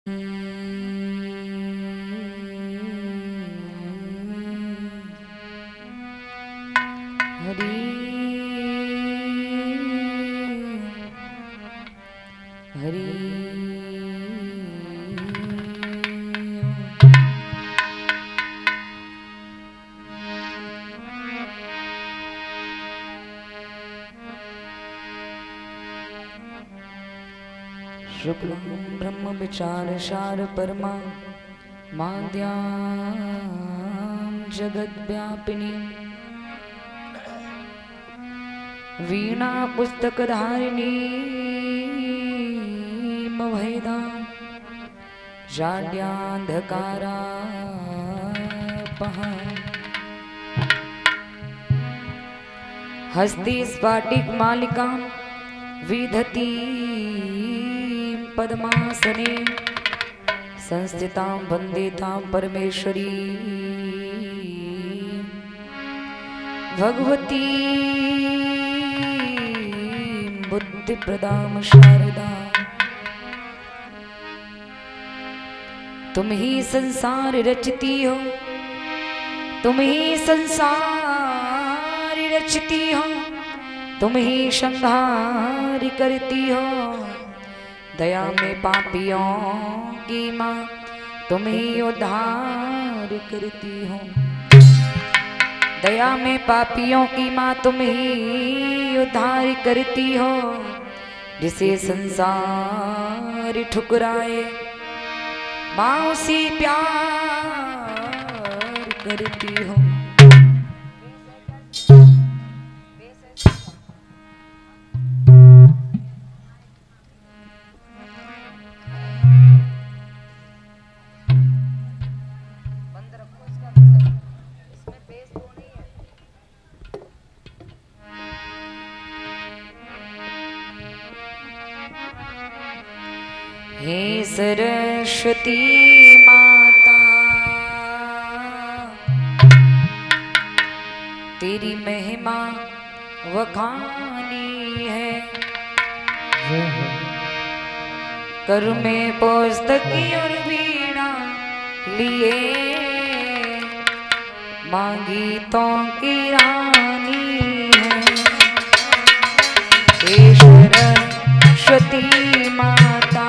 हरि हरि शुक्लं ब्रह्म विचार सार परमा माद्यां जगद्व्यापिनी वीणा पुस्तकधारिणी मभेदां जाड्यान्धकारापहां हस्ति स्फाटिक मालिकां विधती पद्मासने संस्थितां वन्देतां परमेश्वरी भगवती बुद्धिप्रदां शारदा। तुम ही संसार रचती हो, तुम ही संसार रचती हो, तुम ही संहार करती हो। दया में पापियों की माँ तुम ही उद्धार करती हो। दया में पापियों की माँ तुम ही उद्धार करती हो। जिसे संसार ठुकराए माँ उसी प्यार करती हो। हे सरस्वती माता तेरी महिमा वखानी है। कर में पुस्तकी और वीणा लिए मांगी तो की रानी है। हे सरस्वती माता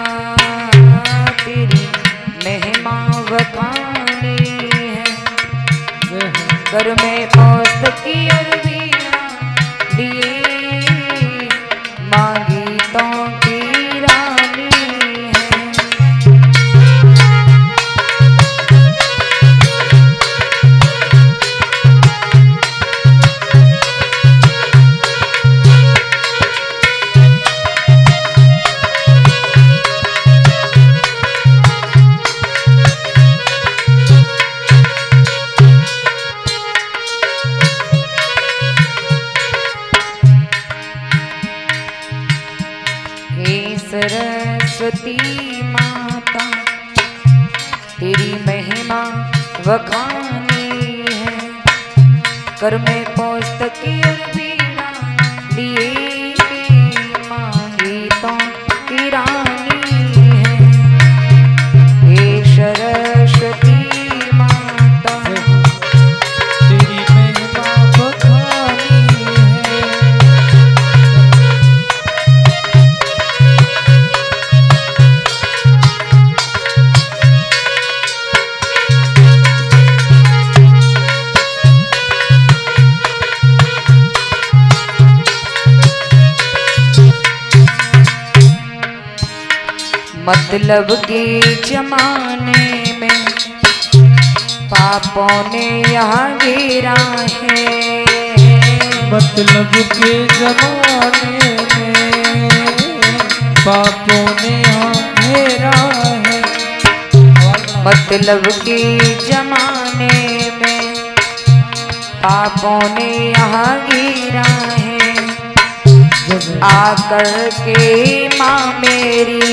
तेरी महिमा वखानी है। घर में पुस्तकी और वीणा लिए मांगी तो की रानी है। सरस्वती माता तेरी महिमा वखानी है। कर में पुस्तकी और वीणा लिए मांगी तो की रानी है। हे सरस्वती माता तेरी महिमा वखानी है। मतलब के जमाने में पापों ने यहाँ घेरा है। मतलब के जमाने में पापों ने यहाँ घेरा है। मतलब के जमाने में पापों ने यहाँ घेरा है। आकर के माँ मेरी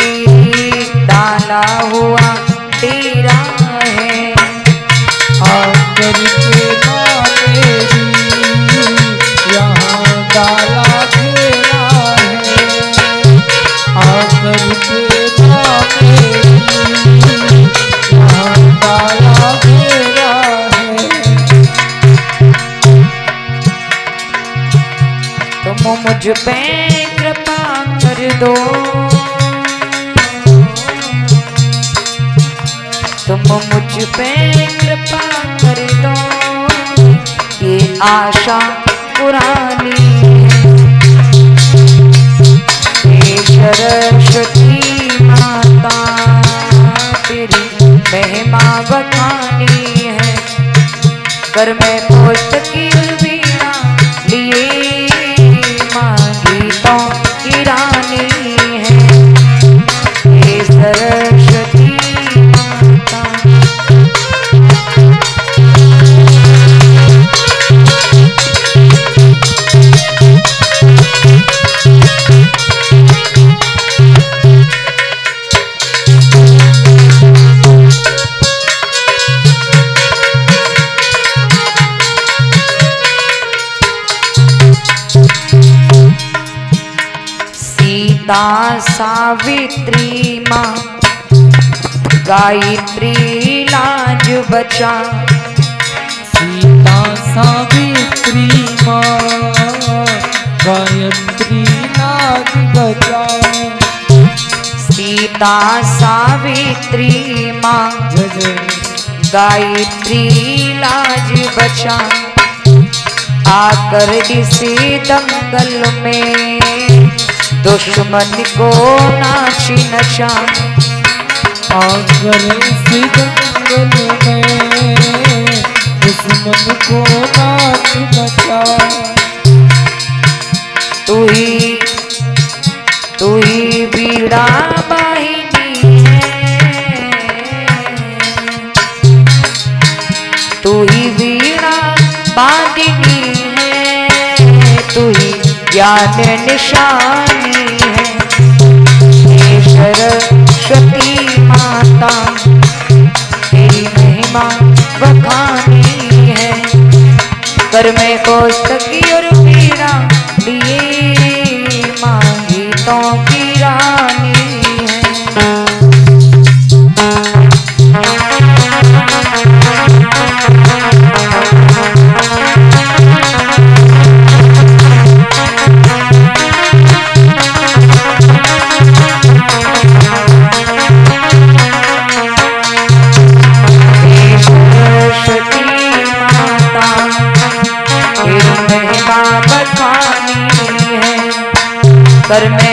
डाला हुआ तेरा है। आकर के माँ मेरी यहाँ डाला घेरा है। आकर के माँ मेरी मुझ पे कृपा कर दो, तुम मुझ पे कृपा कर दो, ये आशा पुरानी है। हे सरस्वती माता तेरी महिमा बखानी है, कर मैं पुस्तकी वीणा लिए माँ गीतों की रानी है। हे सरस्वती माता सीता सावित्री माँ गायत्री लाज बचा, सीता सावित्री माँ गायत्री लाज बचा, सीता सावित्री माँ गायत्री लाज बचा, आकर इसी दंगल में दुश्मन को नाची नचा, आकर इसी दंगल में दुश्मन को नाच नचा। तू ही वीणा वाहिनी है, तू ही वीणा वाहिनी है, तू ही ज्ञान निशानी है। हे सरस्वती माता तेरी महिमा बखानी है, कर मैं पुस्तकी और वीणा लिए माँ गीतों की रानी है। कर मैं